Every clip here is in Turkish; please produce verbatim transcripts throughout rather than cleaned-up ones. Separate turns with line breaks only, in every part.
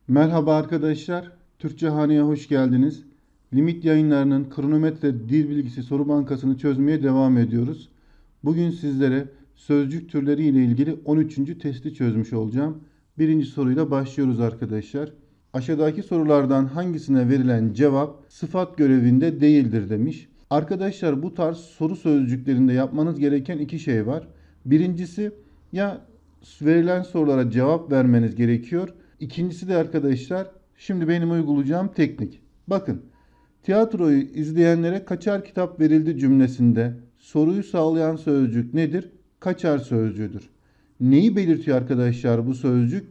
Merhaba arkadaşlar, Türkçe Hane'ye hoş geldiniz. Limit Yayınları'nın kronometre dil bilgisi soru bankasını çözmeye devam ediyoruz. Bugün sizlere sözcük türleri ile ilgili on üçüncü testi çözmüş olacağım. Birinci soruyla başlıyoruz arkadaşlar. Aşağıdaki sorulardan hangisine verilen cevap sıfat görevinde değildir demiş. Arkadaşlar bu tarz soru sözcüklerinde yapmanız gereken iki şey var. Birincisi ya verilen sorulara cevap vermeniz gerekiyor. İkincisi de arkadaşlar şimdi benim uygulayacağım teknik. Bakın tiyatroyu izleyenlere kaçar kitap verildi cümlesinde soruyu sağlayan sözcük nedir? Kaçar sözcüğüdür. Neyi belirtiyor arkadaşlar bu sözcük?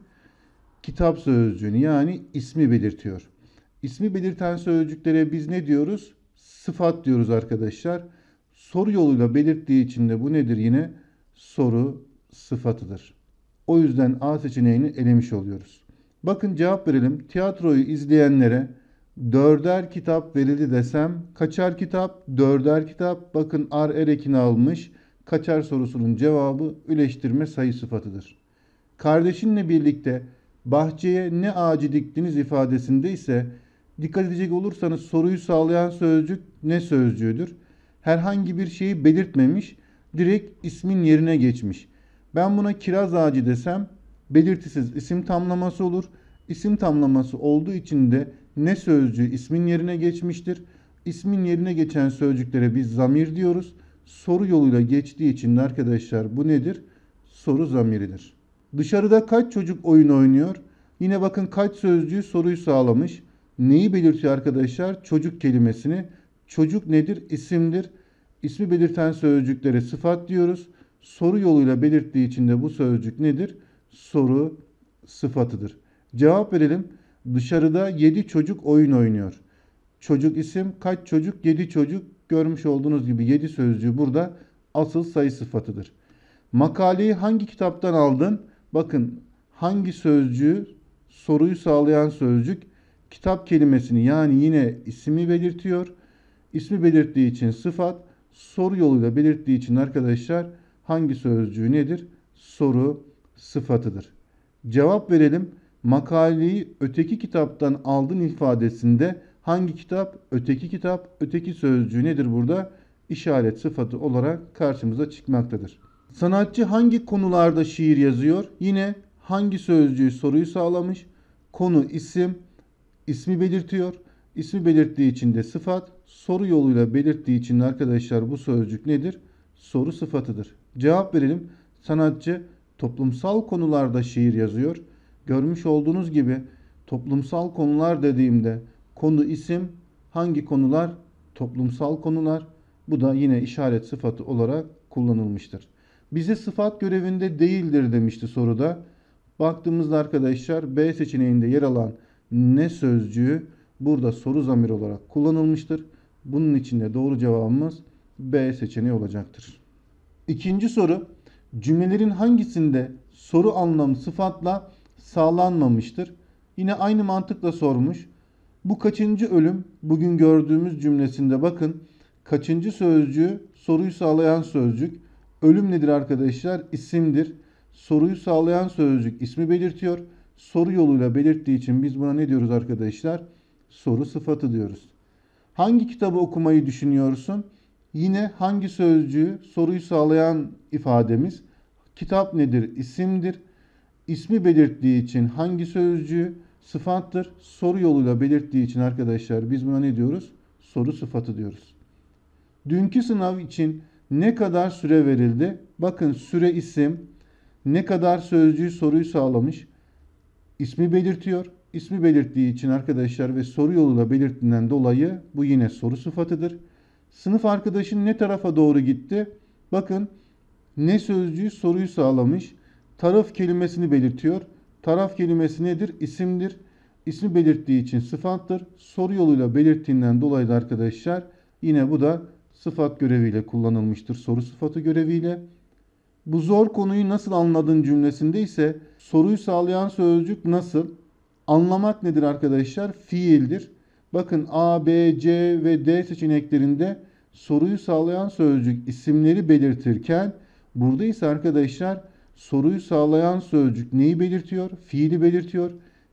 Kitap sözcüğünü yani ismi belirtiyor. İsmi belirten sözcüklere biz ne diyoruz? Sıfat diyoruz arkadaşlar. Soru yoluyla belirttiği için de bu nedir yine? Soru sıfatıdır. O yüzden A seçeneğini elemiş oluyoruz. Bakın cevap verelim. Tiyatroyu izleyenlere dörder kitap verildi desem kaçar kitap? Dörder kitap. Bakın ar er ekini almış. Kaçar sorusunun cevabı üleştirme sayı sıfatıdır. Kardeşinle birlikte bahçeye ne ağacı diktiniz ifadesinde ise dikkat edecek olursanız soruyu sağlayan sözcük ne sözcüğüdür? Herhangi bir şeyi belirtmemiş, direkt ismin yerine geçmiş. Ben buna kiraz ağacı desem belirtisiz isim tamlaması olur. İsim tamlaması olduğu için de ne sözcüğü ismin yerine geçmiştir. İsmin yerine geçen sözcüklere biz zamir diyoruz. Soru yoluyla geçtiği için de arkadaşlar bu nedir? Soru zamiridir. Dışarıda kaç çocuk oyun oynuyor? Yine bakın kaç sözcüğü soruyu sağlamış. Neyi belirtiyor arkadaşlar? Çocuk kelimesini. Çocuk nedir? İsimdir. İsmi belirten sözcüklere sıfat diyoruz. Soru yoluyla belirttiği için de bu sözcük nedir? Soru sıfatıdır. Cevap verelim. Dışarıda yedi çocuk oyun oynuyor. Çocuk isim, kaç çocuk? yedi çocuk. Görmüş olduğunuz gibi yedi sözcüğü burada asıl sayı sıfatıdır. Makaleyi hangi kitaptan aldın? Bakın hangi sözcüğü soruyu sağlayan sözcük kitap kelimesini yani yine ismi belirtiyor. İsmi belirttiği için sıfat, soru yoluyla belirttiği için arkadaşlar hangi sözcüğü nedir? Soru sıfatıdır. Cevap verelim. Makaleyi öteki kitaptan aldın ifadesinde hangi kitap? Öteki kitap. Öteki sözcüğü nedir burada? İşaret sıfatı olarak karşımıza çıkmaktadır. Sanatçı hangi konularda şiir yazıyor? Yine hangi sözcüğü soruyu sağlamış? Konu isim, ismi belirtiyor. İsmi belirttiği için de sıfat, soru yoluyla belirttiği için de arkadaşlar bu sözcük nedir? Soru sıfatıdır. Cevap verelim. Sanatçı toplumsal konularda şiir yazıyor. Görmüş olduğunuz gibi toplumsal konular dediğimde konu isim, hangi konular? Toplumsal konular. Bu da yine işaret sıfatı olarak kullanılmıştır. Bize sıfat görevinde değildir demişti soruda. Baktığımızda arkadaşlar B seçeneğinde yer alan ne sözcüğü burada soru zamiri olarak kullanılmıştır. Bunun için de doğru cevabımız B seçeneği olacaktır. İkinci soru. Cümlelerin hangisinde soru anlamı sıfatla sağlanmamıştır? Yine aynı mantıkla sormuş. Bu kaçıncı ölüm? Bugün gördüğümüz cümlesinde bakın. Kaçıncı sözcüğü soruyu sağlayan sözcük. Ölüm nedir arkadaşlar? İsimdir. Soruyu sağlayan sözcük ismi belirtiyor. Soru yoluyla belirttiği için biz buna ne diyoruz arkadaşlar? Soru sıfatı diyoruz. Hangi kitabı okumayı düşünüyorsun? Yine hangi sözcüğü soruyu sağlayan ifademiz. Kitap nedir? İsimdir. İsmi belirttiği için hangi sözcüğü sıfattır? Soru yoluyla belirttiği için arkadaşlar biz buna ne diyoruz? Soru sıfatı diyoruz. Dünkü sınav için ne kadar süre verildi? Bakın süre isim. Ne kadar sözcüğü soruyu sağlamış. İsmi belirtiyor. İsmi belirttiği için arkadaşlar ve soru yoluyla belirttiğinden dolayı bu yine soru sıfatıdır. Sınıf arkadaşın ne tarafa doğru gitti? Bakın ne sözcüğü soruyu sağlamış. Taraf kelimesini belirtiyor. Taraf kelimesi nedir? İsimdir. İsmi belirttiği için sıfattır. Soru yoluyla belirttiğinden dolayı da arkadaşlar yine bu da sıfat göreviyle kullanılmıştır. Soru sıfatı göreviyle. Bu zor konuyu nasıl anladın cümlesinde ise soruyu sağlayan sözcük nasıl? Anlamak nedir arkadaşlar? Fiildir. Bakın A, B, C ve D seçeneklerinde soruyu sağlayan sözcük isimleri belirtirken burada ise arkadaşlar soruyu sağlayan sözcük neyi belirtiyor? Fiili belirtiyor.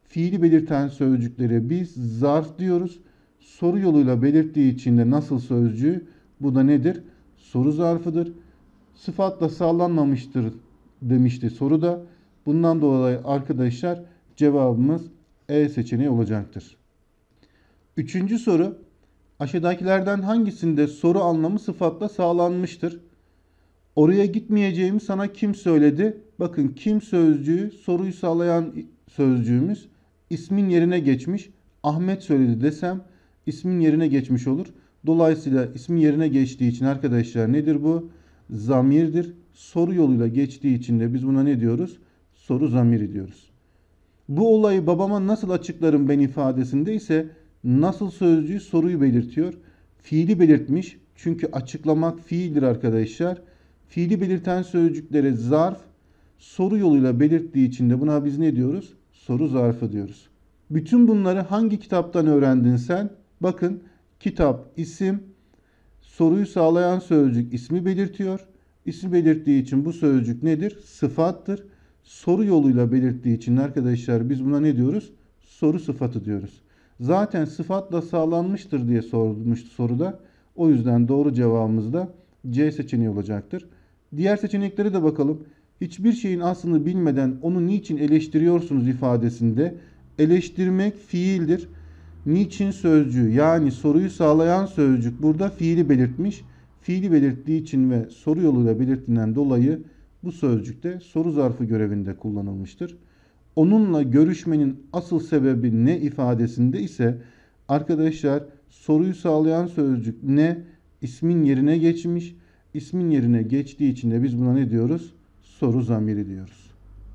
fiili belirten sözcüklere biz zarf diyoruz. Soru yoluyla belirttiği için de nasıl sözcüğü, bu da nedir? Soru zarfıdır. Sıfatla sağlanmamıştır demişti soruda. Bundan dolayı arkadaşlar cevabımız E seçeneği olacaktır. Üçüncü soru. Aşağıdakilerden hangisinde soru anlamı sıfatla sağlanmıştır? Oraya gitmeyeceğimi sana kim söyledi? Bakın kim sözcüğü soruyu sağlayan sözcüğümüz ismin yerine geçmiş. Ahmet söyledi desem ismin yerine geçmiş olur. Dolayısıyla ismin yerine geçtiği için arkadaşlar nedir bu? Zamirdir. Soru yoluyla geçtiği için de biz buna ne diyoruz? Soru zamiri diyoruz. Bu olayı babama nasıl açıklarım ben ifadesinde ise nasıl sözcüğü soruyu belirtiyor. Fiili belirtmiş. Çünkü açıklamak fiildir arkadaşlar. Fiili belirten sözcüklere zarf, soru yoluyla belirttiği için de buna biz ne diyoruz? Soru zarfı diyoruz. Bütün bunları hangi kitaptan öğrendin sen? Bakın kitap, isim, soruyu sağlayan sözcük ismi belirtiyor. İsmi belirttiği için bu sözcük nedir? Sıfattır. Soru yoluyla belirttiği için arkadaşlar biz buna ne diyoruz? Soru sıfatı diyoruz. Zaten sıfatla sağlanmıştır diye sorulmuştu soruda. O yüzden doğru cevabımız da C seçeneği olacaktır. Diğer seçeneklere de bakalım. Hiçbir şeyin aslını bilmeden onu niçin eleştiriyorsunuz ifadesinde eleştirmek fiildir. Niçin sözcüğü yani soruyu sağlayan sözcük burada fiili belirtmiş. Fiili belirttiği için ve soru yoluyla belirttiğinden dolayı bu sözcükte soru zarfı görevinde kullanılmıştır. Onunla görüşmenin asıl sebebi ne ifadesinde ise arkadaşlar soruyu sağlayan sözcük ne ismin yerine geçmiş. İsmin yerine geçtiği için de biz buna ne diyoruz? Soru zamiri diyoruz.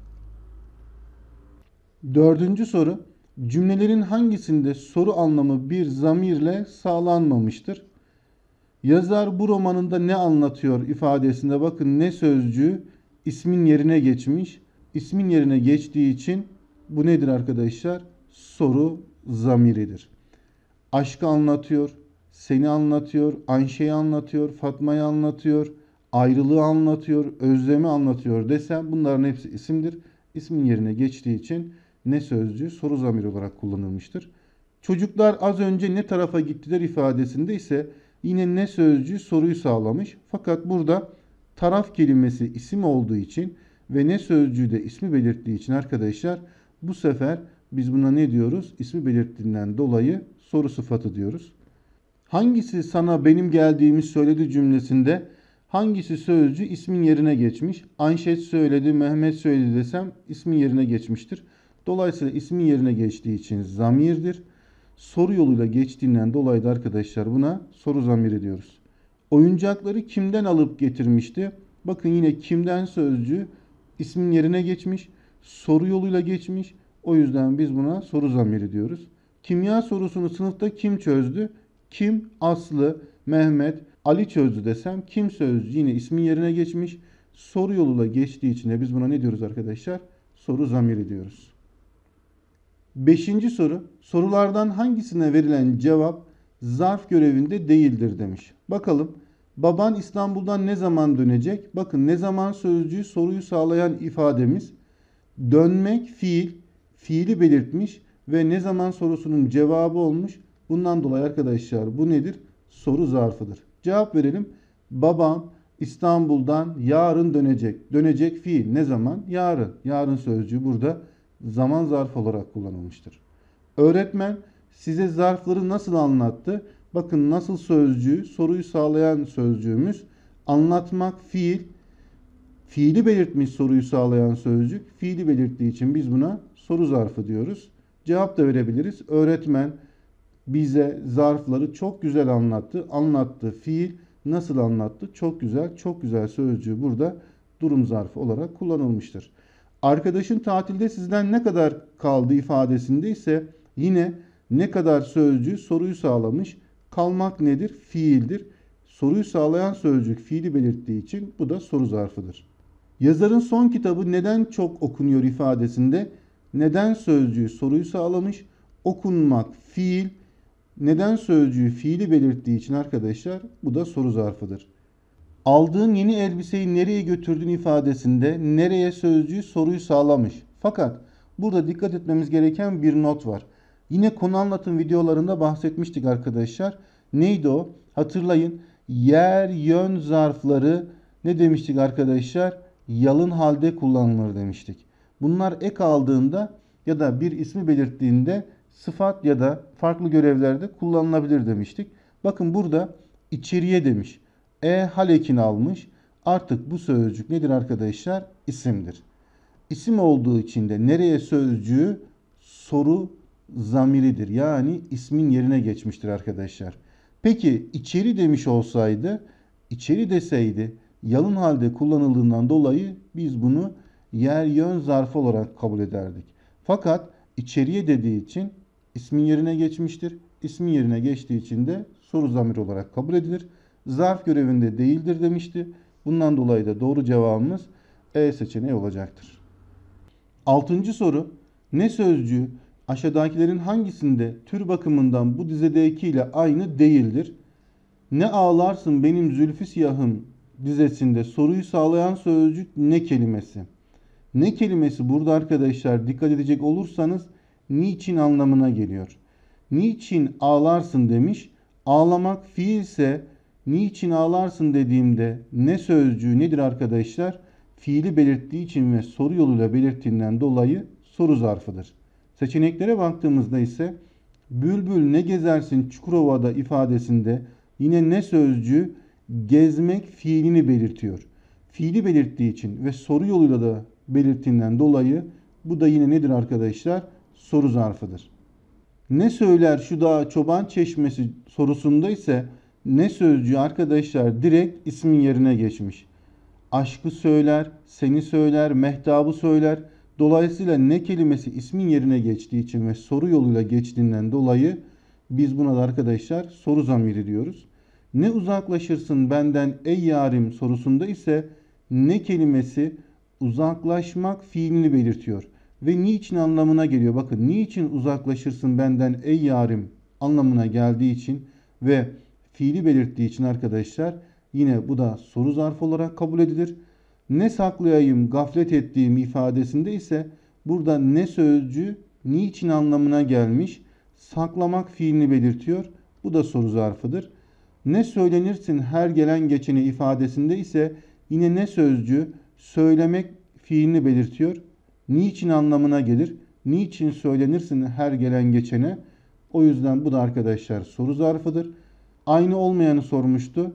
Dördüncü soru. Cümlelerin hangisinde soru anlamı bir zamirle sağlanmamıştır? Yazar bu romanında ne anlatıyor ifadesinde bakın ne sözcüğü ismin yerine geçmiş. İsmin yerine geçtiği için bu nedir arkadaşlar? Soru zamiridir. Aşkı anlatıyor, seni anlatıyor, Ayşe'yi anlatıyor, Fatma'yı anlatıyor, ayrılığı anlatıyor, özlemi anlatıyor desem bunların hepsi isimdir. İsmin yerine geçtiği için ne sözcüğü soru zamiri olarak kullanılmıştır. Çocuklar az önce ne tarafa gittiler ifadesinde ise yine ne sözcüğü soruyu sağlamış. Fakat burada taraf kelimesi isim olduğu için ve ne sözcüğü de ismi belirttiği için arkadaşlar bu sefer biz buna ne diyoruz? İsmi belirttiğinden dolayı soru sıfatı diyoruz. Hangisi sana benim geldiğimi söyledi cümlesinde hangisi sözcüğü ismin yerine geçmiş? Ayşe söyledi, Mehmet söyledi desem ismin yerine geçmiştir. Dolayısıyla ismin yerine geçtiği için zamirdir. Soru yoluyla geçtiğinden dolayı da arkadaşlar buna soru zamiri diyoruz. Oyuncakları kimden alıp getirmişti? Bakın yine kimden sözcüğü ismin yerine geçmiş. Soru yoluyla geçmiş. O yüzden biz buna soru zamiri diyoruz. Kimya sorusunu sınıfta kim çözdü? Kim? Aslı, Mehmet, Ali çözdü desem kim sözcüğü yine ismin yerine geçmiş. Soru yoluyla geçtiği için de biz buna ne diyoruz arkadaşlar? Soru zamiri diyoruz. Beşinci soru. Sorulardan hangisine verilen cevap zarf görevinde değildir demiş. Bakalım. Baban İstanbul'dan ne zaman dönecek? Bakın ne zaman sözcüğü soruyu sağlayan ifademiz. Dönmek fiil. Fiili belirtmiş ve ne zaman sorusunun cevabı olmuş. Bundan dolayı arkadaşlar bu nedir? Soru zarfıdır. Cevap verelim. Babam İstanbul'dan yarın dönecek. Dönecek fiil. Ne zaman? Yarın. Yarın sözcüğü burada zaman zarfı olarak kullanılmıştır. Öğretmen size zarfları nasıl anlattı? Bakın nasıl sözcüğü soruyu sağlayan sözcüğümüz anlatmak fiil. Fiili belirtmiş soruyu sağlayan sözcük. Fiili belirttiği için biz buna soru zarfı diyoruz. Cevap da verebiliriz. Öğretmen bize zarfları çok güzel anlattı. Anlattı fiil. Nasıl anlattı? Çok güzel. Çok güzel sözcüğü burada durum zarfı olarak kullanılmıştır. Arkadaşın tatilde sizden ne kadar kaldı ifadesinde ise yine ne kadar sözcüğü soruyu sağlamış. Kalmak nedir? Fiildir. Soruyu sağlayan sözcük fiili belirttiği için bu da soru zarfıdır. Yazarın son kitabı neden çok okunuyor ifadesinde neden sözcüğü soruyu sağlamış. Okunmak fiil. Neden sözcüğü fiili belirttiği için arkadaşlar bu da soru zarfıdır. Aldığın yeni elbiseyi nereye götürdün ifadesinde nereye sözcüğü soruyu sağlamış. Fakat Burada dikkat etmemiz gereken bir not var. Yine konu anlatım videolarında bahsetmiştik arkadaşlar. Neydi o? Hatırlayın. Yer yön zarfları ne demiştik arkadaşlar? Yalın halde kullanılır demiştik. Bunlar ek aldığında ya da bir ismi belirttiğinde sıfat ya da farklı görevlerde kullanılabilir demiştik. Bakın burada içeriye demiş. E hal ekini almış. Artık bu sözcük nedir arkadaşlar? İsimdir. İsim olduğu için de nereye sözcüğü soru zamiridir. Yani ismin yerine geçmiştir arkadaşlar. Peki içeri demiş olsaydı, içeri deseydi yalın halde kullanıldığından dolayı biz bunu yer yön zarfı olarak kabul ederdik. Fakat içeriye dediği için ismin yerine geçmiştir. İsmin yerine geçtiği için de soru zamiri olarak kabul edilir. Zarf görevinde değildir demişti. Bundan dolayı da doğru cevabımız E seçeneği olacaktır. Altıncı soru. Ne sözcüğü aşağıdakilerin hangisinde tür bakımından bu dizedekiyle aynı değildir? Ne ağlarsın benim zülfü siyahım dizesinde soruyu sağlayan sözcük ne kelimesi? Ne kelimesi burada arkadaşlar dikkat edecek olursanız niçin anlamına geliyor. Niçin ağlarsın demiş. Ağlamak fiilse niçin ağlarsın dediğimde ne sözcüğü nedir arkadaşlar? Fiili belirttiği için ve soru yoluyla belirttiğinden dolayı soru zarfıdır. Seçeneklere baktığımızda ise bülbül ne gezersin Çukurova'da ifadesinde yine ne sözcüğü gezmek fiilini belirtiyor. Fiili belirttiği için ve soru yoluyla da belirttiğinden dolayı bu da yine nedir arkadaşlar? Soru zarfıdır. Ne söyler şu dağ çoban çeşmesi sorusunda ise ne sözcüğü arkadaşlar direkt ismin yerine geçmiş. Aşkı söyler, seni söyler, mehtabı söyler. Dolayısıyla ne kelimesi ismin yerine geçtiği için ve soru yoluyla geçtiğinden dolayı biz buna da arkadaşlar soru zamiri diyoruz. Ne uzaklaşırsın benden ey yarim sorusunda ise ne kelimesi uzaklaşmak fiilini belirtiyor. Ve niçin anlamına geliyor. Bakın niçin uzaklaşırsın benden ey yarim anlamına geldiği için ve fiili belirttiği için arkadaşlar yine bu da soru zarfı olarak kabul edilir. Ne saklayayım gaflet ettiğim ifadesinde ise burada ne sözcüğü niçin anlamına gelmiş. Saklamak fiilini belirtiyor. Bu da soru zarfıdır. Ne söylenirsin her gelen geçeni ifadesinde ise yine ne sözcüğü söylemek fiilini belirtiyor. Niçin anlamına gelir. Niçin söylenirsin her gelen geçene. O yüzden bu da arkadaşlar soru zarfıdır. Aynı olmayanı sormuştu.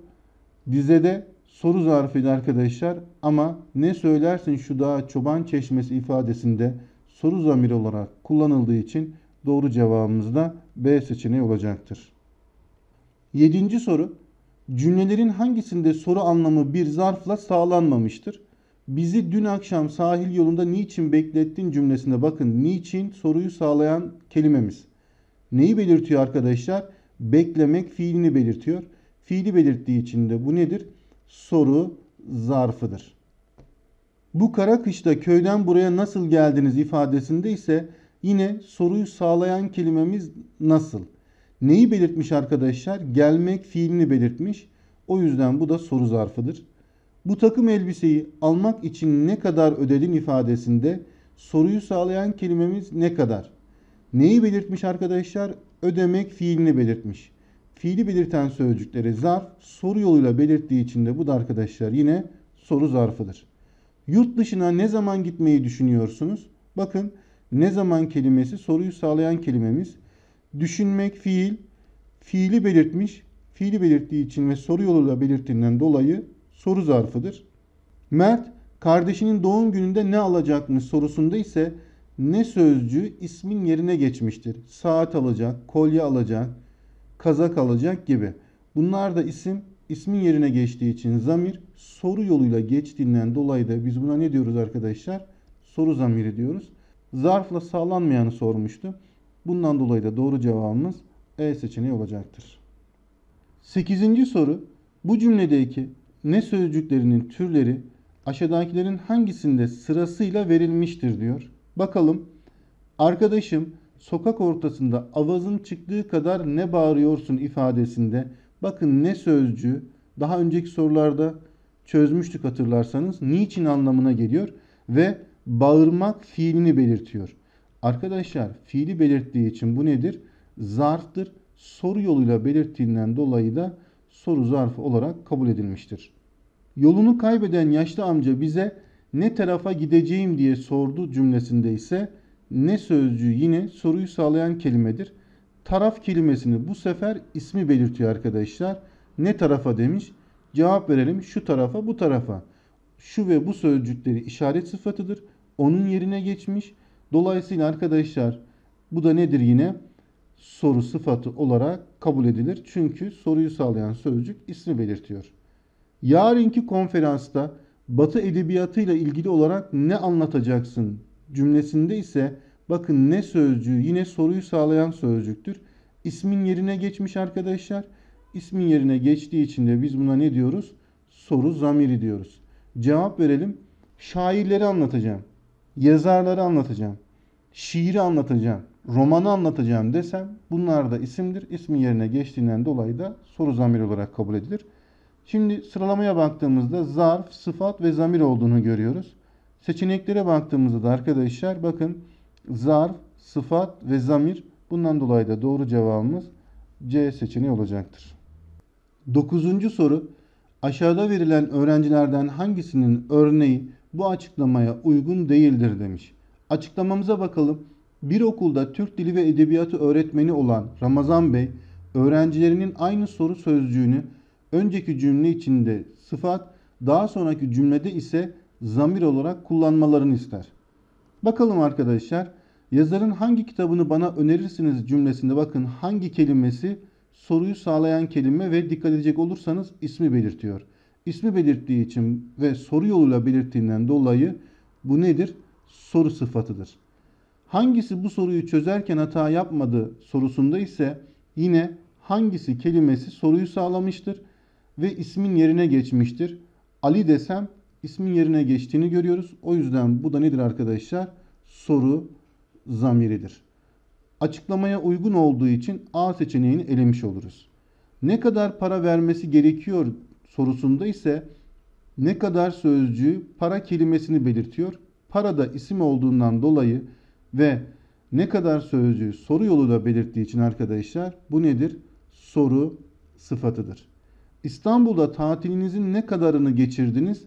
Dizede soru zarfıydı arkadaşlar ama ne söylersin şu dağ çoban çeşmesi ifadesinde soru zamiri olarak kullanıldığı için doğru cevabımız da B seçeneği olacaktır. Yedinci soru. Cümlelerin hangisinde soru anlamı bir zarfla sağlanmamıştır? Bizi dün akşam sahil yolunda niçin beklettin cümlesine bakın. Niçin soruyu sağlayan kelimemiz. Neyi belirtiyor arkadaşlar? Beklemek fiilini belirtiyor. Fiili belirttiği için de bu nedir? Soru zarfıdır. Bu kara kışta köyden buraya nasıl geldiniz ifadesinde ise yine soruyu sağlayan kelimemiz nasıl? Neyi belirtmiş arkadaşlar? Gelmek fiilini belirtmiş. O yüzden bu da soru zarfıdır. Bu takım elbiseyi almak için ne kadar ödedin ifadesinde soruyu sağlayan kelimemiz ne kadar? Neyi belirtmiş arkadaşlar? Ödemek fiilini belirtmiş. Fiili belirten sözcükleri zarf soru yoluyla belirttiği için de bu da arkadaşlar yine soru zarfıdır. Yurt dışına ne zaman gitmeyi düşünüyorsunuz? Bakın ne zaman kelimesi soruyu sağlayan kelimemiz. Düşünmek fiil, fiili belirtmiş. Fiili belirttiği için ve soru yoluyla belirttiğinden dolayı soru zarfıdır. Mert kardeşinin doğum gününde ne alacakmış sorusunda ise ne sözcüğü ismin yerine geçmiştir. Saat alacak, kolye alacak, kazak alacak gibi. Bunlar da isim, ismin yerine geçtiği için zamir, soru yoluyla geçtiğinden dolayı da biz buna ne diyoruz arkadaşlar? Soru zamiri diyoruz. Zarfla sağlanmayanı sormuştu. Bundan dolayı da doğru cevabımız E seçeneği olacaktır. Sekizinci soru. Bu cümledeki ne sözcüklerinin türleri aşağıdakilerin hangisinde sırasıyla verilmiştir diyor. Bakalım. Arkadaşım sokak ortasında avazın çıktığı kadar ne bağırıyorsun ifadesinde bakın ne sözcüğü daha önceki sorularda çözmüştük hatırlarsanız niçin anlamına geliyor ve bağırmak fiilini belirtiyor. Arkadaşlar fiili belirttiği için bu nedir? Zarftır. Soru yoluyla belirttiğinden dolayı da soru zarfı olarak kabul edilmiştir. Yolunu kaybeden yaşlı amca bize ne tarafa gideceğim diye sordu cümlesinde ise ne sözcüğü yine soruyu sağlayan kelimedir. Taraf kelimesini bu sefer ismi belirtiyor arkadaşlar. Ne tarafa demiş? Cevap verelim. Şu tarafa, bu tarafa. Şu ve bu sözcükleri işaret sıfatıdır. Onun yerine geçmiş. Dolayısıyla arkadaşlar bu da nedir yine? Soru sıfatı olarak kabul edilir. Çünkü soruyu sağlayan sözcük ismi belirtiyor. Yarınki konferansta Batı edebiyatıyla ilgili olarak ne anlatacaksın cümlesinde ise bakın ne sözcüğü yine soruyu sağlayan sözcüktür. İsmin yerine geçmiş arkadaşlar. İsmin yerine geçtiği için de biz buna ne diyoruz? Soru zamiri diyoruz. Cevap verelim. Şairleri anlatacağım. Yazarları anlatacağım. Şiiri anlatacağım. Romanı anlatacağım desem bunlar da isimdir. İsmin yerine geçtiğinden dolayı da soru zamiri olarak kabul edilir. Şimdi sıralamaya baktığımızda zarf, sıfat ve zamir olduğunu görüyoruz. Seçeneklere baktığımızda da arkadaşlar bakın zarf, sıfat ve zamir, bundan dolayı da doğru cevabımız C seçeneği olacaktır. Dokuzuncu soru. Aşağıda verilen öğrencilerden hangisinin örneği bu açıklamaya uygun değildir demiş. Açıklamamıza bakalım. Bir okulda Türk Dili ve Edebiyatı öğretmeni olan Ramazan Bey, öğrencilerinin aynı soru sözcüğünü önceki cümle içinde sıfat, daha sonraki cümlede ise zamir olarak kullanmalarını ister. Bakalım arkadaşlar, yazarın hangi kitabını bana önerirsiniz cümlesinde bakın hangi kelimesi soruyu sağlayan kelime ve dikkat edecek olursanız ismi belirtiyor. İsmi belirttiği için ve soru yoluyla belirttiğinden dolayı bu nedir? Soru sıfatıdır. Hangisi bu soruyu çözerken hata yapmadı sorusunda ise yine hangisi kelimesi soruyu sağlamıştır ve ismin yerine geçmiştir. Ali desem ismin yerine geçtiğini görüyoruz. O yüzden bu da nedir arkadaşlar? Soru zamiridir. Açıklamaya uygun olduğu için A seçeneğini elemiş oluruz. Ne kadar para vermesi gerekiyor sorusunda ise ne kadar sözcüğü para kelimesini belirtiyor. Para da isim olduğundan dolayı ve ne kadar sözcüğü soru yoluyla belirttiği için arkadaşlar bu nedir? Soru sıfatıdır. İstanbul'da tatilinizin ne kadarını geçirdiniz?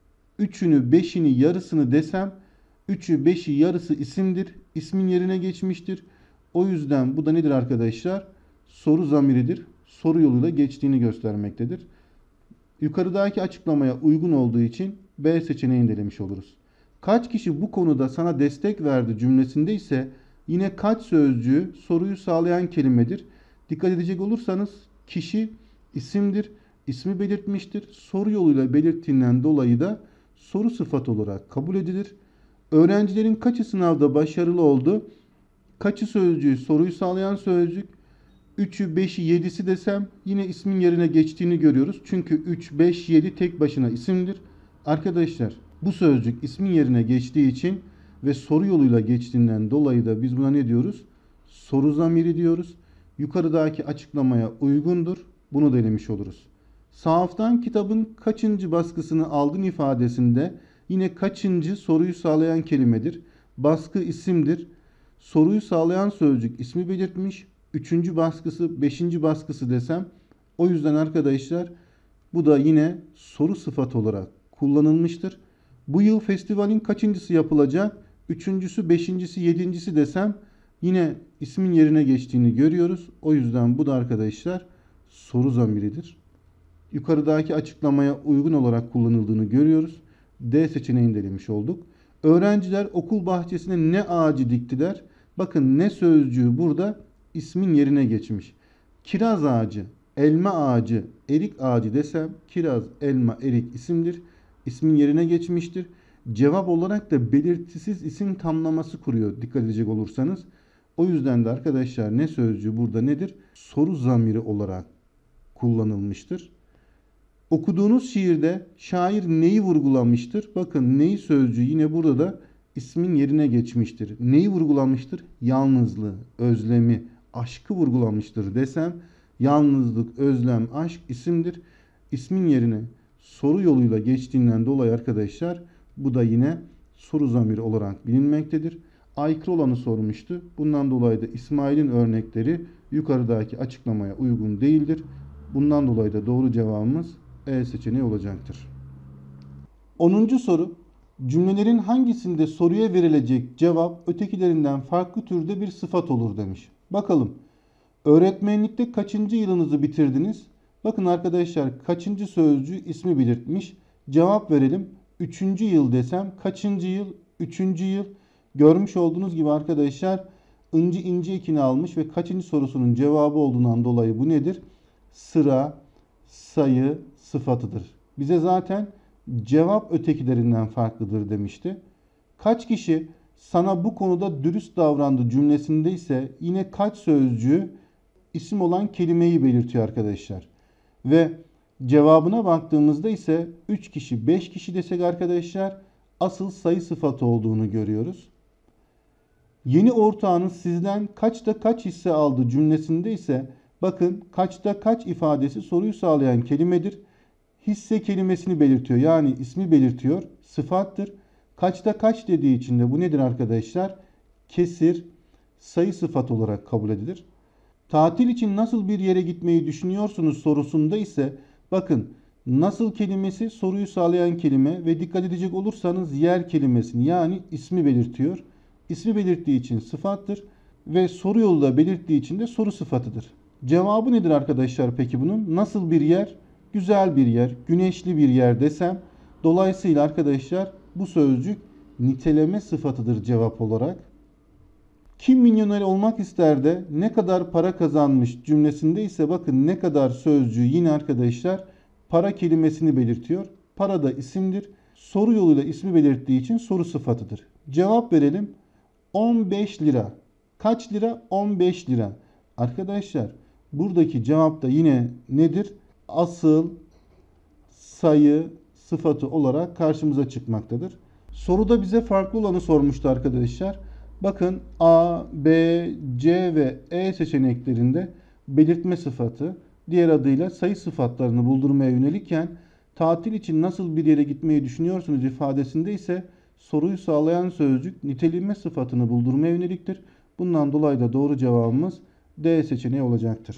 Üçünü, beşini, yarısını desem üçü, beşi, yarısı isimdir. İsmin yerine geçmiştir. O yüzden bu da nedir arkadaşlar? Soru zamiridir. Soru yoluyla geçtiğini göstermektedir. Yukarıdaki açıklamaya uygun olduğu için B seçeneğini elemiş oluruz. Kaç kişi bu konuda sana destek verdi cümlesinde ise yine kaç sözcüğü soruyu sağlayan kelimedir. Dikkat edecek olursanız kişi isimdir. İsmi belirtmiştir. Soru yoluyla belirttiğinden dolayı da soru sıfat olarak kabul edilir. Öğrencilerin kaçı sınavda başarılı oldu? Kaçı sözcüğü soruyu sağlayan sözcük. üçü, beşi, yedisi desem yine ismin yerine geçtiğini görüyoruz. Çünkü üç, beş, yedi tek başına isimdir. Arkadaşlar bu sözcük ismin yerine geçtiği için ve soru yoluyla geçtiğinden dolayı da biz buna ne diyoruz? Soru zamiri diyoruz. Yukarıdaki açıklamaya uygundur. Bunu da elemiş oluruz. Sahaftan kitabın kaçıncı baskısını aldın ifadesinde yine kaçıncı soruyu sağlayan kelimedir. Baskı isimdir. Soruyu sağlayan sözcük ismi belirtmiş. Üçüncü baskısı, beşinci baskısı desem. O yüzden arkadaşlar bu da yine soru sıfat olarak kullanılmıştır. Bu yıl festivalin kaçıncısı yapılacak? Üçüncüsü, beşincisi, yedincisi desem yine ismin yerine geçtiğini görüyoruz. O yüzden bu da arkadaşlar soru zamiridir. Yukarıdaki açıklamaya uygun olarak kullanıldığını görüyoruz. D seçeneğini de elemiş olduk. Öğrenciler okul bahçesine ne ağacı diktiler? Bakın ne sözcüğü burada ismin yerine geçmiş. Kiraz ağacı, elma ağacı, erik ağacı desem kiraz, elma, erik isimdir. İsmin yerine geçmiştir. Cevap olarak da belirtisiz isim tamlaması kuruyor dikkat edecek olursanız. O yüzden de arkadaşlar ne sözcüğü burada nedir? Soru zamiri olarak kullanılmıştır. Okuduğunuz şiirde şair neyi vurgulamıştır? Bakın neyi sözcüğü yine burada da ismin yerine geçmiştir. Neyi vurgulamıştır? Yalnızlığı, özlemi, aşkı vurgulamıştır desem yalnızlık, özlem, aşk isimdir. İsmin yerine soru yoluyla geçtiğinden dolayı arkadaşlar bu da yine soru zamiri olarak bilinmektedir. aykırı olanı sormuştu. Bundan dolayı da İsmail'in örnekleri yukarıdaki açıklamaya uygun değildir. Bundan dolayı da doğru cevabımız E seçeneği olacaktır. onuncu soru. Cümlelerin hangisinde soruya verilecek cevap ötekilerinden farklı türde bir sıfat olur demiş. Bakalım. Öğretmenlikte kaçıncı yılınızı bitirdiniz? Bakın arkadaşlar, kaçıncı sözcüğü ismi belirtmiş. Cevap verelim. Üçüncü yıl desem kaçıncı yıl? Üçüncü yıl. Görmüş olduğunuz gibi arkadaşlar inci inci ekini almış ve kaçıncı sorusunun cevabı olduğundan dolayı bu nedir? Sıra, sayı sıfatıdır. Bize zaten cevap ötekilerinden farklıdır demişti. Kaç kişi sana bu konuda dürüst davrandı cümlesinde ise yine kaç sözcüğü isim olan kelimeyi belirtiyor arkadaşlar. Ve cevabına baktığımızda ise üç kişi, beş kişi desek arkadaşlar asıl sayı sıfatı olduğunu görüyoruz. Yeni ortağınız sizden kaçta kaç hisse aldı cümlesinde ise bakın kaçta kaç ifadesi soruyu sağlayan kelimedir. Hisse kelimesini belirtiyor, yani ismi belirtiyor, sıfattır. Kaçta kaç dediği için de bu nedir arkadaşlar? Kesir, sayı sıfat olarak kabul edilir. Tatil için nasıl bir yere gitmeyi düşünüyorsunuz sorusunda ise bakın nasıl kelimesi soruyu sağlayan kelime ve dikkat edecek olursanız yer kelimesini, yani ismi belirtiyor. İsmi belirttiği için sıfattır ve soru yolu da belirttiği için de soru sıfatıdır. Cevabı nedir arkadaşlar peki bunun? Nasıl bir yer? Güzel bir yer, güneşli bir yer desem, dolayısıyla arkadaşlar bu sözcük niteleme sıfatıdır cevap olarak. Kim milyoner olmak ister de ne kadar para kazanmış cümlesinde ise bakın ne kadar sözcüğü yine arkadaşlar para kelimesini belirtiyor. Para da isimdir. Soru yoluyla ismi belirttiği için soru sıfatıdır. Cevap verelim. on beş lira. Kaç lira? on beş lira. Arkadaşlar buradaki cevap da yine nedir? Asıl sayı sıfatı olarak karşımıza çıkmaktadır. Soruda bize farklı olanı sormuştu arkadaşlar. Bakın A, B, C ve E seçeneklerinde belirtme sıfatı, diğer adıyla sayı sıfatlarını buldurmaya yönelikken tatil için nasıl bir yere gitmeyi düşünüyorsunuz ifadesinde ise soruyu sağlayan sözcük niteleme sıfatını buldurmaya yöneliktir. Bundan dolayı da doğru cevabımız D seçeneği olacaktır.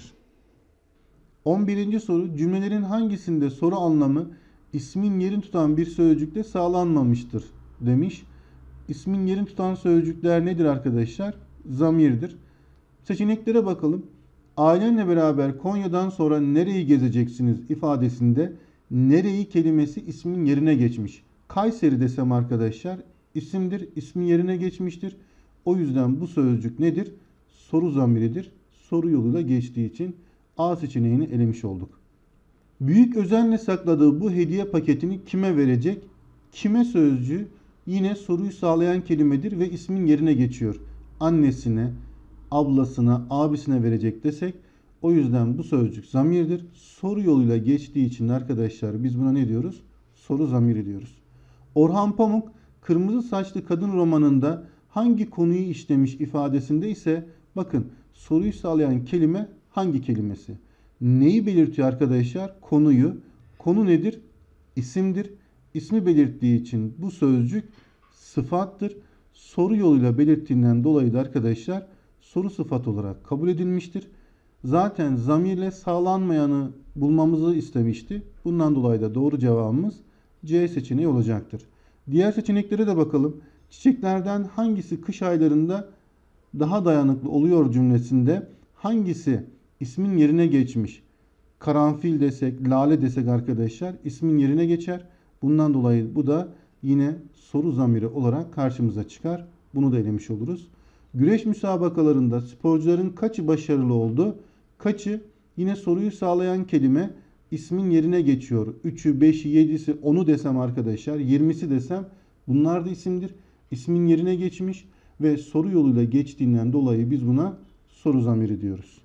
on birinci soru. Cümlelerin hangisinde soru anlamı ismin yerini tutan bir sözcükle sağlanmamıştır demiş. İsmin yerini tutan sözcükler nedir arkadaşlar? Zamirdir. Seçeneklere bakalım. Ailenle beraber Konya'dan sonra nereyi gezeceksiniz ifadesinde nereyi kelimesi ismin yerine geçmiş. Kayseri desem arkadaşlar isimdir, ismin yerine geçmiştir. O yüzden bu sözcük nedir? Soru zamiridir. Soru yoluyla geçtiği için A seçeneğini elemiş olduk. Büyük özenle sakladığı bu hediye paketini kime verecek? Kime sözcüğü yine soruyu sağlayan kelimedir ve ismin yerine geçiyor. Annesine, ablasına, abisine verecek desek o yüzden bu sözcük zamirdir. Soru yoluyla geçtiği için arkadaşlar biz buna ne diyoruz? Soru zamiri diyoruz. Orhan Pamuk Kırmızı Saçlı Kadın romanında hangi konuyu işlemiş ifadesinde ise bakın soruyu sağlayan kelime hangi kelimesi? Neyi belirtiyor arkadaşlar? Konuyu. Konu nedir? İsimdir. İsmi belirttiği için bu sözcük sıfattır. Soru yoluyla belirttiğinden dolayı da arkadaşlar soru sıfat olarak kabul edilmiştir. Zaten zamirle sağlanmayanı bulmamızı istemişti. Bundan dolayı da doğru cevabımız C seçeneği olacaktır. Diğer seçeneklere de bakalım. Çiçeklerden hangisi kış aylarında daha dayanıklı oluyor cümlesinde hangisi ismin yerine geçmiş? Karanfil desek, lale desek arkadaşlar ismin yerine geçer. Bundan dolayı bu da yine soru zamiri olarak karşımıza çıkar. Bunu da elemiş oluruz. Güreş müsabakalarında sporcuların kaçı başarılı oldu? Kaçı yine soruyu sağlayan kelime ismin yerine geçiyor. üçü, beşi, yedisi, onu desem arkadaşlar, yirmisi desem bunlar da isimdir. İsmin yerine geçmiş ve soru yoluyla geçtiğinden dolayı biz buna soru zamiri diyoruz.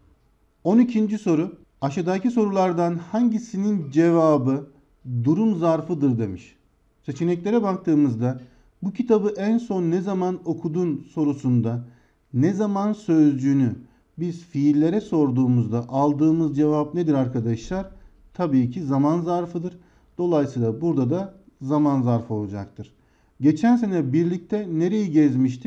on ikinci soru. Aşağıdaki sorulardan hangisinin cevabı durum zarfıdır demiş. Seçeneklere baktığımızda bu kitabı en son ne zaman okudun sorusunda ne zaman sözcüğünü biz fiillere sorduğumuzda aldığımız cevap nedir arkadaşlar? Tabii ki zaman zarfıdır. Dolayısıyla burada da zaman zarfı olacaktır. Geçen sene birlikte nereyi gezmiştik?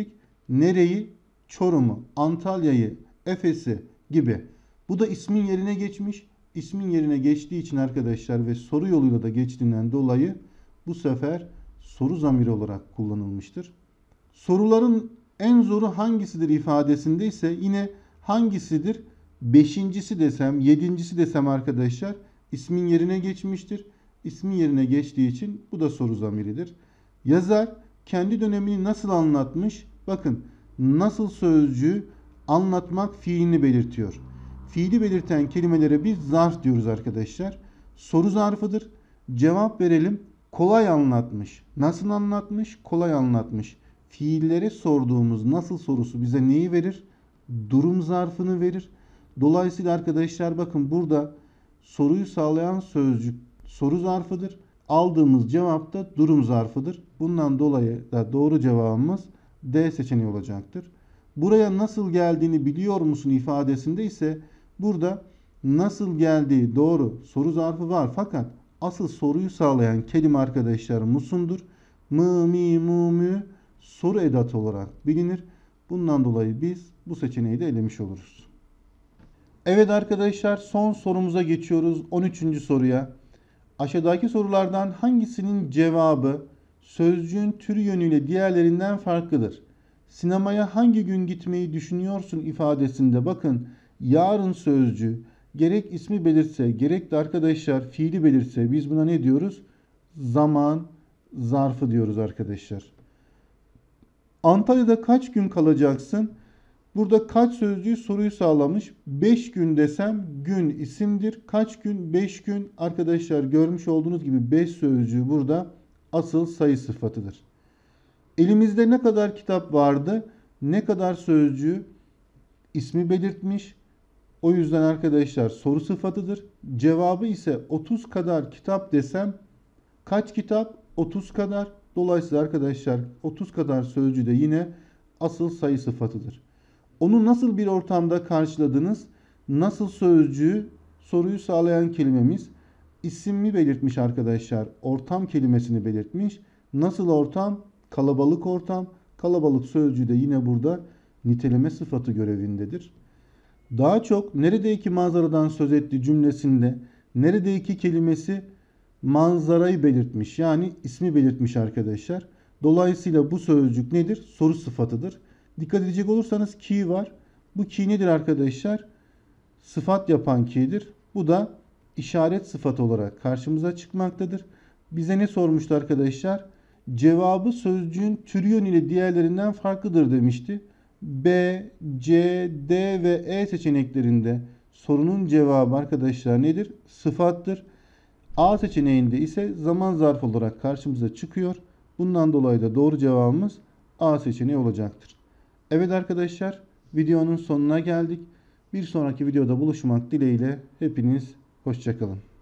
Nereyi? Çorum'u, Antalya'yı, Efes'i gibi. Bu da ismin yerine geçmiş. İsmin yerine geçtiği için arkadaşlar ve soru yoluyla da geçtiğinden dolayı bu sefer soru zamiri olarak kullanılmıştır. Soruların en zoru hangisidir ifadesinde ise yine hangisidir? Beşincisi desem, yedincisi desem arkadaşlar ismin yerine geçmiştir. İsmin yerine geçtiği için bu da soru zamiridir. Yazar kendi dönemini nasıl anlatmış? Bakın nasıl sözcüğü anlatmak fiilini belirtiyor. Fiili belirten kelimelere biz zarf diyoruz arkadaşlar. Soru zarfıdır. Cevap verelim. Kolay anlatmış. Nasıl anlatmış? Kolay anlatmış. Fiillere sorduğumuz nasıl sorusu bize neyi verir? Durum zarfını verir. Dolayısıyla arkadaşlar bakın burada soruyu sağlayan sözcük soru zarfıdır. Aldığımız cevap da durum zarfıdır. Bundan dolayı da doğru cevabımız D seçeneği olacaktır. Buraya nasıl geldiğini biliyor musun ifadesinde ise burada nasıl geldiği doğru soru zarfı var fakat asıl soruyu sağlayan kelime arkadaşlar musundur. Mı, mi, mu, mü soru edatı olarak bilinir. Bundan dolayı biz bu seçeneği de elemiş oluruz. Evet arkadaşlar son sorumuza geçiyoruz. on üçüncü soruya. Aşağıdaki sorulardan hangisinin cevabı sözcüğün türü yönüyle diğerlerinden farklıdır? Sinemaya hangi gün gitmeyi düşünüyorsun ifadesinde bakın yarın sözcüğü gerek ismi belirtse gerek de arkadaşlar fiili belirtse biz buna ne diyoruz? Zaman zarfı diyoruz arkadaşlar. Antalya'da kaç gün kalacaksın? Burada kaç sözcüğü soruyu sağlamış. beş gün desem gün isimdir. Kaç gün? beş gün. Arkadaşlar görmüş olduğunuz gibi beş sözcüğü burada asıl sayı sıfatıdır. Elimizde ne kadar kitap vardı? Ne kadar sözcüğü ismi belirtmiş. O yüzden arkadaşlar soru sıfatıdır. Cevabı ise otuz kadar kitap desem kaç kitap? otuz kadar. Dolayısıyla arkadaşlar otuz kadar sözcüğü de yine asıl sayı sıfatıdır. Onu nasıl bir ortamda karşıladınız? Nasıl sözcüğü soruyu sağlayan kelimemiz ismi belirtmiş arkadaşlar. Ortam kelimesini belirtmiş. Nasıl ortam? Kalabalık ortam. Kalabalık sözcüğü de yine burada niteleme sıfatı görevindedir. Daha çok neredeki manzaradan söz etti cümlesinde neredeki kelimesi manzarayı belirtmiş. Yani ismi belirtmiş arkadaşlar. Dolayısıyla bu sözcük nedir? Soru sıfatıdır. Dikkat edecek olursanız ki var. Bu ki nedir arkadaşlar? Sıfat yapan ki'dir. Bu da işaret sıfatı olarak karşımıza çıkmaktadır. Bize ne sormuştu arkadaşlar? Cevabı sözcüğün türü yönüyle diğerlerinden farklıdır demişti. B, C, D ve E seçeneklerinde sorunun cevabı arkadaşlar nedir? Sıfattır. A seçeneğinde ise zaman zarfı olarak karşımıza çıkıyor. Bundan dolayı da doğru cevabımız A seçeneği olacaktır. Evet arkadaşlar, videonun sonuna geldik. Bir sonraki videoda buluşmak dileğiyle hepiniz hoşça kalın.